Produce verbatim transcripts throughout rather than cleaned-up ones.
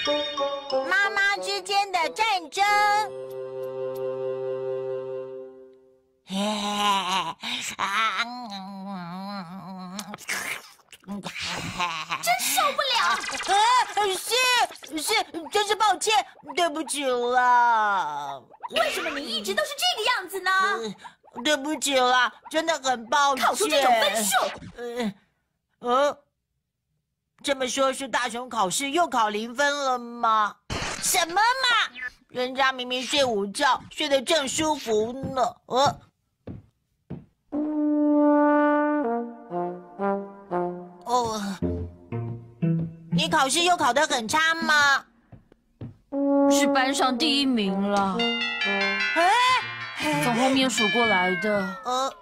妈妈之间的战争。 真受不了！ 啊，是是，真是抱歉，对不起了。 为什么你一直都是这个样子呢？ 呃、对不起了，真的很抱歉。 考出这种分数， 呃，呃，这么说，是大雄考试又考零分了吗？什么嘛！人家明明睡午觉，睡得正舒服呢。呃。哦，你考试又考得很差吗？ 是班上第一名了，从后面数过来的。 呃，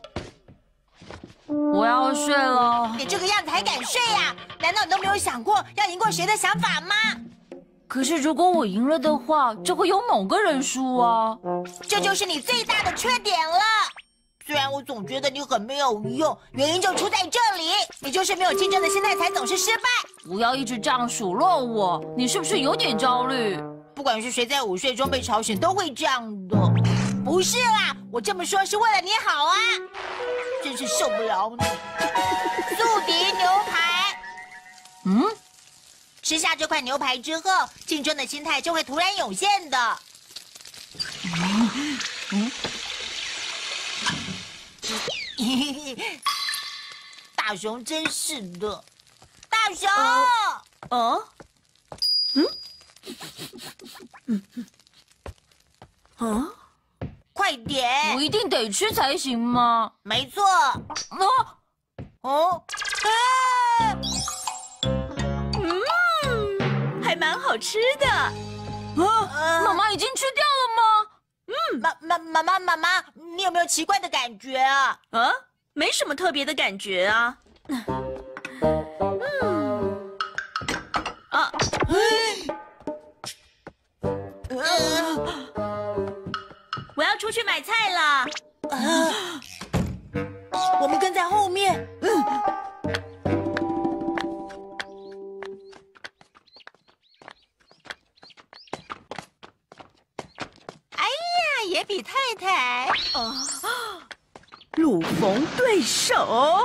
我要睡了。 你这个样子还敢睡呀？难道你都没有想过要赢过谁的想法吗？ 可是如果我赢了的话，就会有某个人输啊。 这就是你最大的缺点了。虽然我总觉得你很没有用，原因就出在这里，你就是没有竞争的心态，才总是失败。 不要一直这样数落我，你是不是有点焦虑？ 不管是谁在午睡中被吵醒，都会这样的。不是啦，我这么说是为了你好啊！真是受不了你。宿敌牛排， 嗯， 吃下这块牛排之后，竞争的心态就会突然涌现的。嗯嗯。大雄真是的，大雄， 哦，嗯，嗯嗯，啊， 快点！ 我一定得吃才行吗？ 没错。 哦， 哦，啊， 嗯，还蛮好吃的。 啊，妈妈已经吃掉了吗？ 嗯，妈妈妈妈妈妈，你有没有奇怪的感觉啊？ 啊，没什么特别的感觉啊。嗯，啊，我要出去买菜了。 啊，我们跟在后面。野比太太， 哦，路逢对手。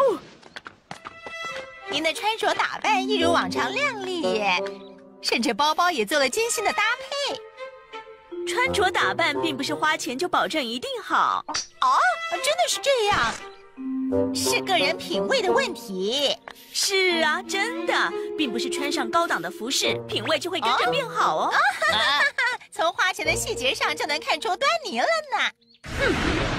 您的穿着打扮一如往常靓丽耶，甚至包包也做了精心的搭配。 穿着打扮并不是花钱就保证一定好。 哦，真的是这样，是个人品味的问题。 是啊，真的，并不是穿上高档的服饰，品味就会跟着变好哦。 哦啊从花钱的细节上就能看出端倪了呢。嗯，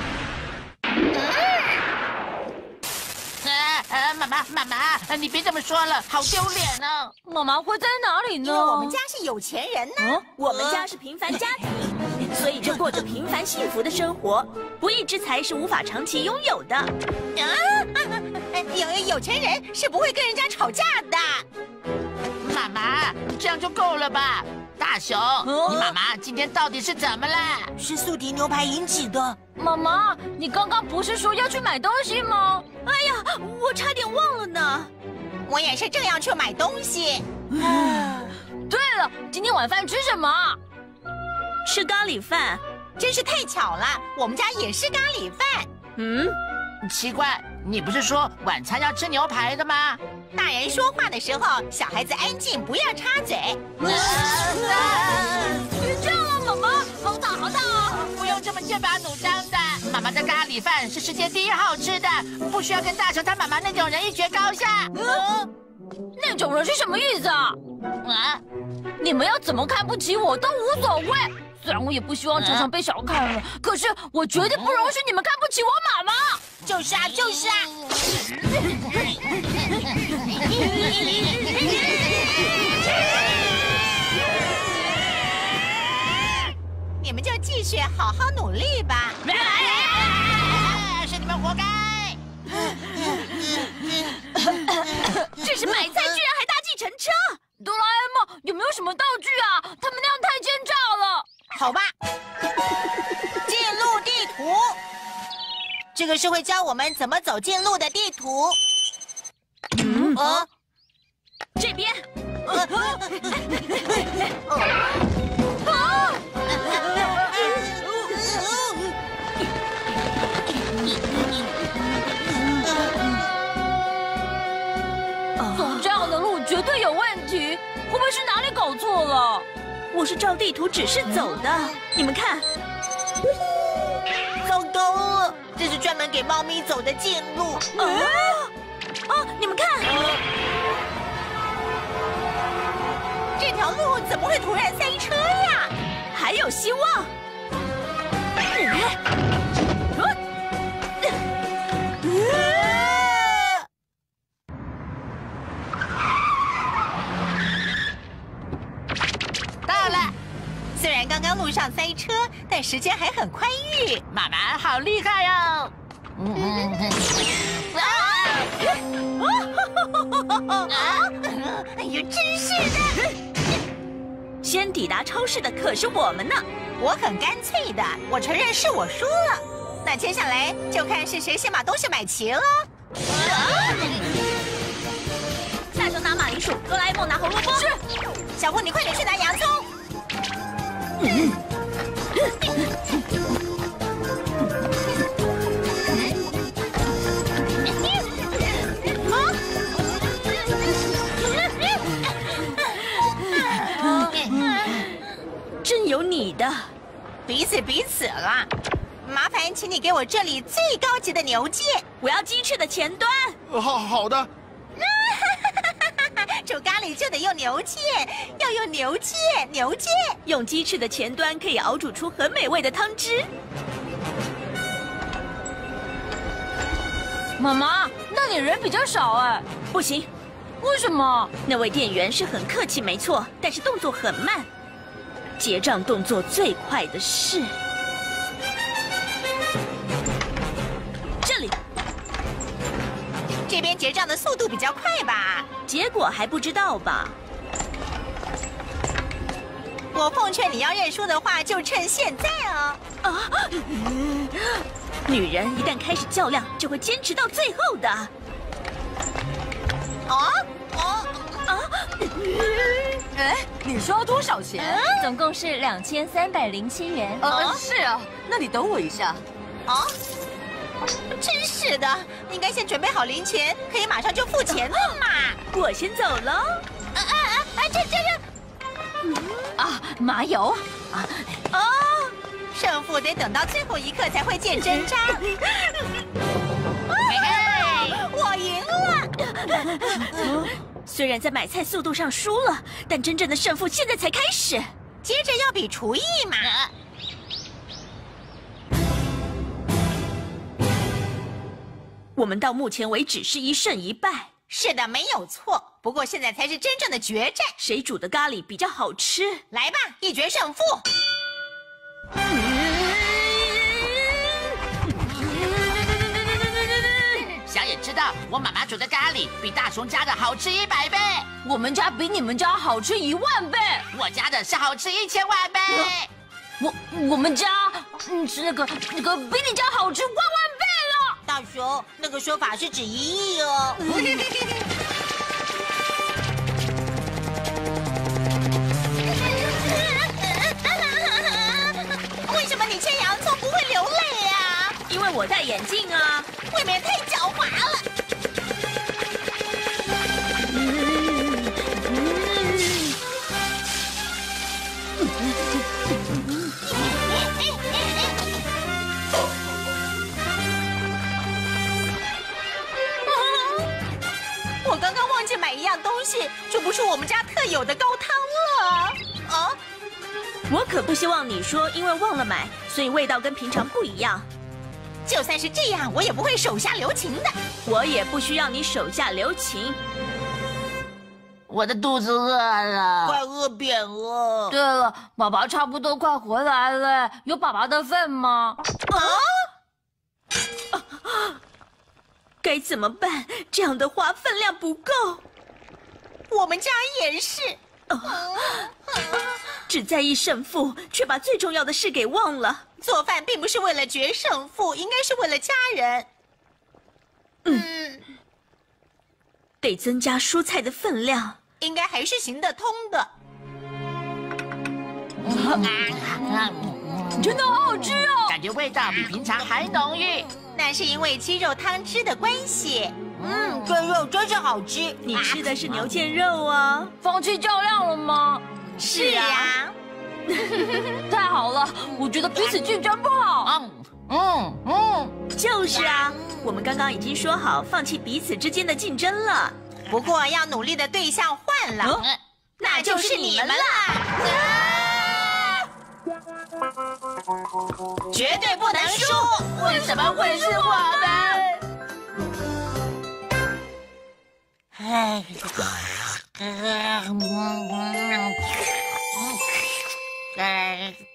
啊啊！妈妈，妈妈，你别这么说了，好丢脸呢。 妈妈会在哪里呢？ 因为我们家是有钱人呢。 嗯，我们家是平凡家庭，所以就过着平凡幸福的生活。不义之财是无法长期拥有的。 啊，有有钱人是不会跟人家吵架的。 妈妈，这样就够了吧？大雄， 哦、 你妈妈今天到底是怎么了？ 是宿敌牛排引起的。 妈妈，你刚刚不是说要去买东西吗？ 哎呀，我差点忘了呢。 我也是正要去买东西。 啊，对了，今天晚饭吃什么？ 吃咖喱饭。 真是太巧了，我们家也是咖喱饭。 嗯， 奇怪，你不是说晚餐要吃牛排的吗？ 大人说话的时候，小孩子安静，不要插嘴。 别这样了，妈妈，好打好打！ 不用这么剑拔弩张的。妈妈的咖喱饭是世界第一好吃的，不需要跟大雄他妈妈那种人一决高下。 嗯，那种人是什么意思啊？ 啊， 你们要怎么看不起我都无所谓。虽然我也不希望常常被小看了，可是我绝对不容许你们看不起我妈妈。 就是啊，就是啊。你们就继续好好努力吧。 是你们活该。 这是买菜居然还搭计程车。 哆啦 A 梦，有没有什么道具啊？他们那样太奸诈了。 好吧，进入地图，这个是会教我们怎么走近路的地图。 嗯， 哦， 这边。 啊走这样的路绝对有问题，会不会是哪里搞错了？ 我是照地图指示走的，你们看， 糟糕了，这是专门给猫咪走的近路。 哦，哦，你们看， 这条路怎么会突然塞车呀？ 还有希望。 到了， 虽然刚刚路上塞车，但时间还很宽裕。 妈妈好厉害哦！嗯嗯嗯。 啊！哎呦，真是的！ 先抵达超市的可是我们呢。 我很干脆的，我承认是我输了。那接下来就看是谁先把东西买齐了。 大熊拿马铃薯，哆啦 A 梦拿红萝卜。 是，小虎你快点去拿洋葱。 嗯真有你的， 彼此彼此啦。麻烦请你给我这里最高级的牛腱。 我要鸡翅的前端。 好好的。 煮咖喱就得用牛腱，要用牛腱，牛腱。 用鸡翅的前端可以熬煮出很美味的汤汁。 妈妈，那里人比较少哎， 不行， 为什么？ 那位店员是很客气没错，但是动作很慢。结账动作最快的是这里。 这边结账的速度比较快吧？ 结果还不知道吧？ 我奉劝你要认输的话，就趁现在哦。 啊！女人一旦开始较量，就会坚持到最后的。 哦哦啊！ 哎，你说要多少钱？ 总共是两千三百零七元。 呃，是啊，那你等我一下。 哦，真是的，应该先准备好零钱，可以马上就付钱的嘛。 我先走喽。 啊啊啊！啊，这这这。 啊，麻油啊！哦，胜负得等到最后一刻才会见真章。我赢了。 虽然在买菜速度上输了，但真正的胜负现在才开始。 接着要比厨艺嘛。 我们到目前为止是一胜一败。 是的，没有错。不过现在才是真正的决战， 谁煮的咖喱比较好吃？ 来吧，一决胜负。 想也知道，我妈妈煮的咖喱比大熊家的好吃一百倍， 我们家比你们家好吃一万倍， 我家的是好吃一千万倍。 我我们家嗯是那个那个比你家好吃万万倍了。 大熊，那个说法是指一亿哦。为什么你切洋葱不会流泪呀？ 因为我戴眼镜啊。 未免太狡猾了。我刚刚忘记买一样东西，这不是我们家特有的高汤了。啊！ 我可不希望你说因为忘了买，所以味道跟平常不一样。 就算是这样，我也不会手下留情的。 我也不需要你手下留情。 我的肚子饿了， 快饿扁了。 对了，爸爸差不多快回来了，有爸爸的份吗？ 啊！该怎么办？这样的话分量不够。 我们家也是。 只在意胜负，却把最重要的事给忘了。 做饭并不是为了决胜负，应该是为了家人。嗯， 得增加蔬菜的分量。 应该还是行得通的。 真的好好吃哦！ 感觉味道比平常还浓郁。 那是因为鸡肉汤汁的关系。嗯，这肉真是好吃。 你吃的是牛腱肉哦。 放弃较量了吗？ 是啊， 太好了，我觉得彼此竞争不好。 嗯嗯嗯， 就是啊，我们刚刚已经说好放弃彼此之间的竞争了。 不过要努力的对象换了，那就是你们啦！绝对不能输！ 为什么会是我们？ 哎，哎。